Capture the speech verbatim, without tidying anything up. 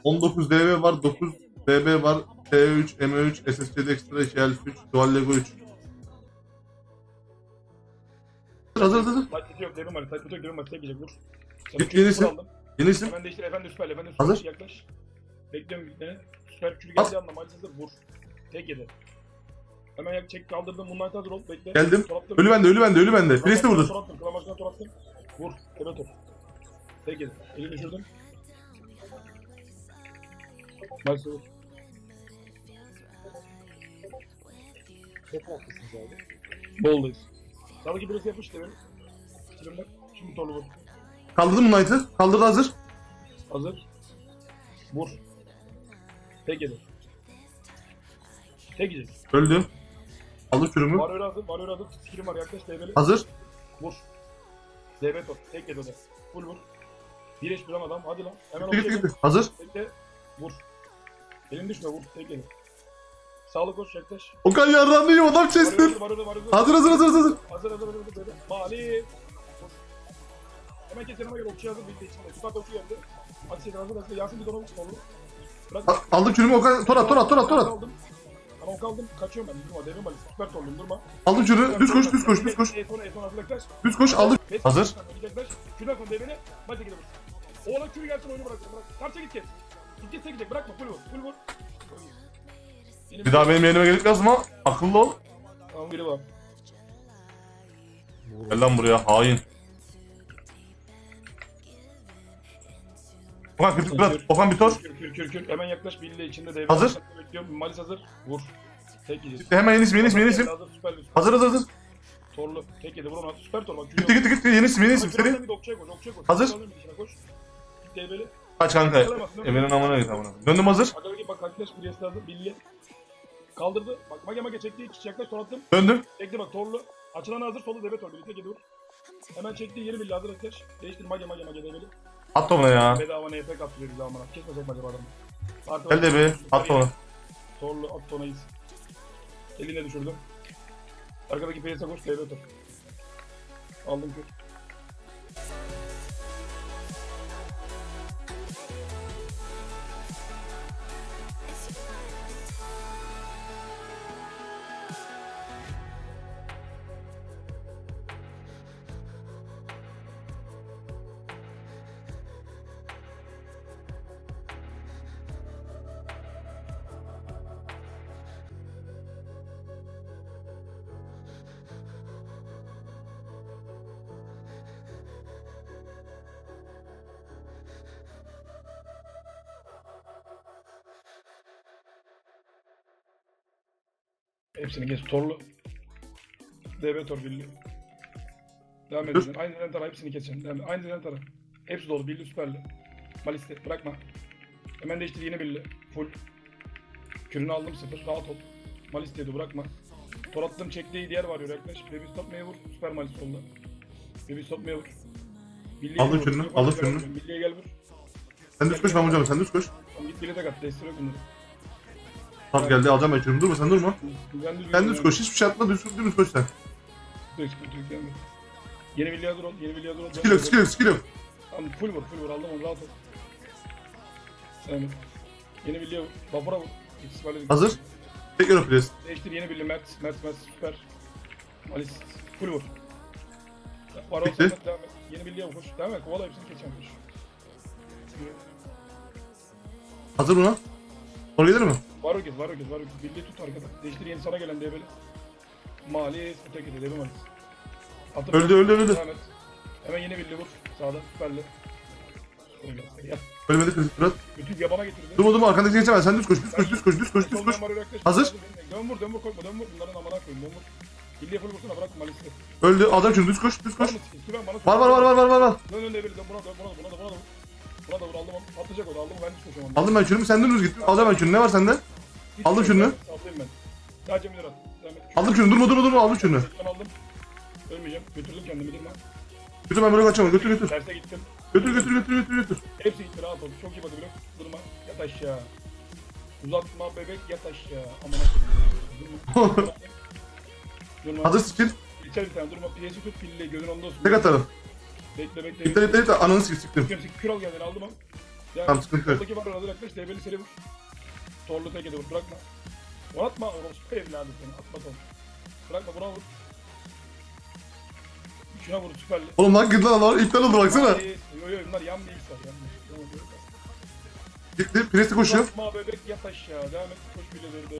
on dokuz D B var, dokuz D B var, T üç, M üç, S S C D Extra iki, Elf üç, Dual Lego üç. Hazır hazır hazır. Taç yok, devim var. Taç yok, devim var. Tek yiyecek, vur. Yeni isim. Yeni isim. Hemen değiştir, efendim süperle, efendim Hazır. süperle yaklaş. Bekliyorum bitmeni. Süper kürü geldiği anda maalesef vur. Tek yedi. Hemen yak çek kaldırdım. Bunlar hazır ol. Bekle. Geldim. Tolattım. Ölü bende, ölü bende, ölü bende. Priest'e vurdu. Tolattım. Klan başkanı tolattım. Vur. Tebe top. Tek yedi. Elini düşürdüm. Maalesef vur. Çok haklısınız abi. Boldayız. Sağdaki birisi yapmış devim. Şimdi bak. Şimdi torlu vur. Kaldırdım mı Knight'ı? Kaldırdı hazır. Hazır. Vur. Tek yedi. Tek yedi. Öldü. Aldım kürümü. Var öyle hazır. Var öyle hazır. Skill'im var. Yaklaş D B'li. Hazır. Vur. D B top. Tek yedi o da. Full vur. Bir eş duran adam. Hadi lan. Hemen Gitti gitti okey. gitti. Hazır. Bekle. Vur. Elin düşme vur. Tek yedi. Sağlık koş yaklaş. Okan yardan değil adam Var chester. öyle var öyle var öyle. Hazır hazır hazır hazır. Hazır hazır hazır hazır. Böyle. Mali. Vur. Hemen kes yanıma göre okçu hazır. Bildi içinde. Süper okçu geldi. Hadi sen hazır hazır. Yasin bir donu oldu. Bırak. A- Aldım kürümü Okan. Torat torat torat torat. Aldım. Ama ok aldım. Kaçıyorum ben. Durma. Devrim balisi. Süper torluyum. Durma. Aldım kürünü. Düz koş düz koş düz koş. Eton eton hazır yaklaş. Düz koş aldım. Hazır. Şuradan sonra devrini. Hadi gidelim. Oğlan kürü gelsin oyunu bırak. Bırak. Karşıya git kes. Git gitse gidecek. Bırakma. Full vur. Full vur. Bir daha benim yerime gelip yazma. Akıllı ol. Tamam biri var. Gel lan buraya hain. Okan kırtık biraz. Okan bir tor. Kür kür kür kür. Hemen yaklaş. Billy içinde devre. Hazır. Bekliyorum. Malis hazır. Vur. Tek yiyeceğiz. Hemen yeni isim yeni isim yeni isim. Hazır. Süper. Hazır hazır hazır. Torlu. Tek yedi. Vur ona. Süper tor bak. Gitti gitti gitti yeni isim yeni isim seri. Bir okçaya koş. Okçaya koş. Hazır. Koş. Git develi. Kaç kanka. Emir'in amına git amına. Döndüm hazır. Akadaki bak yaklaş. Bir yesi hazır. Billy. Kaldırdı. Bak mage mage çekti. İki yaklaş. Tor attım. Döndüm. Tekli bak torlu. Açılan hazır. Solu deve tor. Birlikte gidiyor. Hemen çekti. Yeni Billy hazır yaklaş. Değiştir mage mage mage develi. At ona ya. Bedava N F kaptırıyor bize amına. Kesmesek mi acaba adamı? Artı Gel de bir. At ona. Torlu at tonayız. Eline düşürdüm. Arkadaki P S'e koş. T V top. Aldım kür. Hepsini geç. Torlu. D B tor billi. Devam edeceksin. Aynı zen tara hepsini keseceksin. Devam et. Aynı zen tara. Hepsi dolu. Billi süperli. Maliste. Bırakma. Hemen değiştir yine billi. Full. Kürünü aldım sıfır. Rahat ol. Malisteydi bırakma. Tor attım çektiği diğer var yaklaş. Baby stop meye vur. Süper malis solda. Baby stop meye vur. Billi'ye Aldım vur. kürünü, Yukarı aldım gel, kürünü. Billi'ye gel vur. Sen düz koş ben vuracağım sen düz koş. Tamam git Billi'ye de kat. Destur yok bunları. Tamam geldi alacağım ben kürümü durma sen durma. Düzen düz Sen düz koş hiçbir şey atma düz, düz koş sen. Düz koş. Düz gelme. Yeni Billi'ye hazır ol. Yeni Billi'ye hazır ol. Skill yok skill yok skill yok. Tamam full vur full vur aldım onu rahat ol. Sen vur. Yeni Billi'ye vur. Vapura vur. İkisi böyle. Hazır. Tek euro press. Değiştir yeni Billi Mert. Mert Mert süper. Malis full vur. Var Bitti. olsa devam et. Yeni Billi'ye vur koş. Devam et. Kovala hepsini geçen koş. Hazır buna. Oraya gelir mi? Var o kez var o kez var o kez. Billi'yi tut arkada. Değiştir yeni sana gelen diye böyle. Malis öteki de devam Malis. Atın Öldü öldü öldü. devam et. Hemen yeni Billi vur. Sağda süperli. Yap. Ölmedi kritik biraz. Bütün yabana getirdi. Durma durma arkandaki geçemez sen düz koş düz koş düz koş düz koş düz koş. Hazır. Dön vur dön vur korkma dön vur. Bunların amına koyayım dön vur. Billiye full vursana bırak Malis'i. Öldü alacağım şunu düz koş düz koş. Var mı skill? Süren bana Var var var var var var var. Dön dön develi dön buna dön buna da buna da buna da vur. Buna da vur aldım onu. Atlayacak o da aldım ben düşmüşüm onu. Aldım ben kürümü sen dümdüz git. Alacağım ben kürünü ne var sende? Hiç aldım şey şunu. yok, Atlayayım ben. Sadece milir at. Devam et. Aldım kürünü durma durma durma aldım kürünü. Ben aldım. Ölmeyeceğim. Götürdüm kendimi durma. Götür ben böyle kaçamam götür götür. Terse gittim. Götür götür götür götür götür. Hepsi gitti rahat ol. Çok iyi bakı blok. Durma. Yat aşağı. Uzatma bebek yat aşağı. Amına koyayım. Durma. Durma. Hazır skill. İçer bir tane durma. Piyesi tut pilli. Gözün onda olsun. Tek atarım. Bekle bekle. İptal iptal iptal ananı siktim. Sıkıyorum sıkıyorum. Kür al geldi aldım onu. Tamam, sıkıntı yok. Soldaki var orada yaklaş. D B'li seri vur. Torlu teke de vur. Bırakma. Oratma. Orospu evladı seni. Atma ton. Bırakma buna vur. Şuna vur süperli. Oğlum lan git lan lan iptal oldu baksana. Yo yo bunlar yan değil sen. Yan değil. Gitti. Presti koşuyor. Bırakma bebek yat aşağı. Devam et. Koş bile doğru.